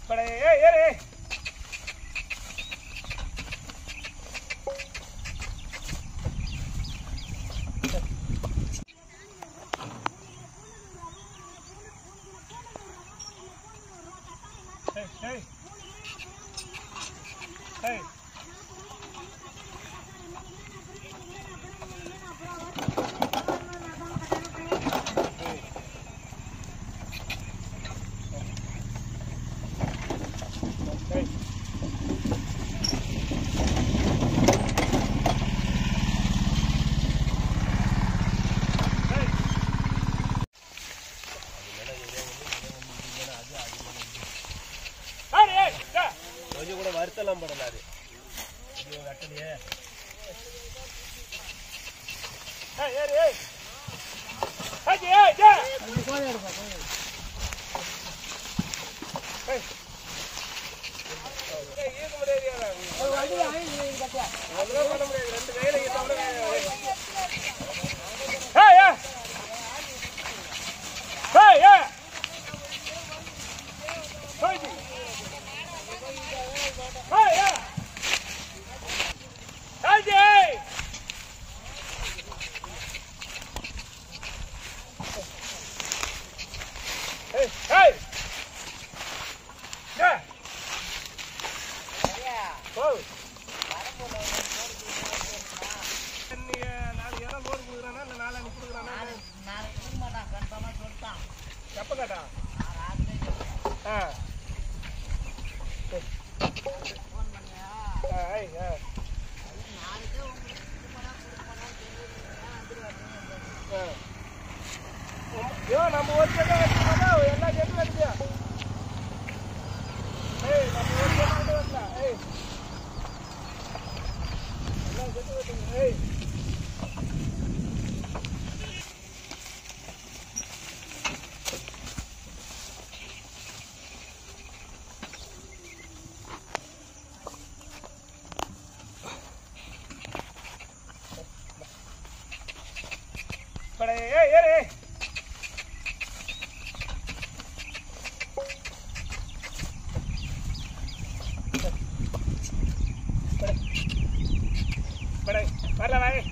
கொஞ்சம் கூட வருத்தலாம் படலாது கட்டலையே நம்ம ஒரு எல்லா கேட்டு வருது நம்ம ஒரு கேட்டு வரல எல்லா கேட்டு வருது வரல வாய்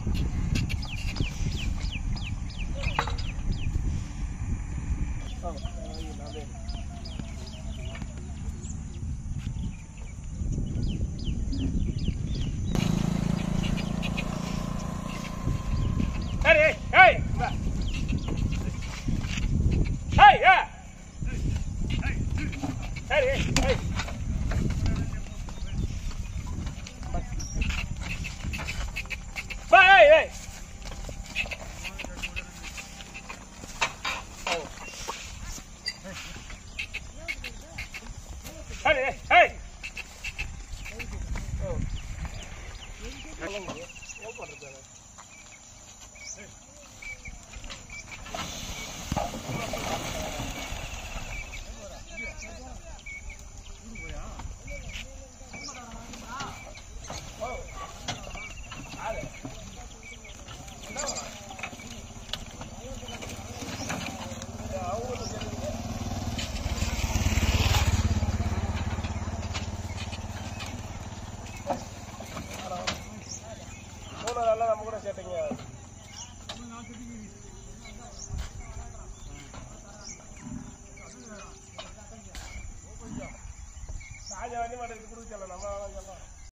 Hey, hey, hey, yeah. Hey, hey, hey. Bye, hey, hey. Oh. Hey, hey, hey. Oh. நம்ம கூட சேட்டிங்க ராஜா வண்டி மாட்டேன் கொடுக்க சொல்ல நம்ம சொல்லலாம்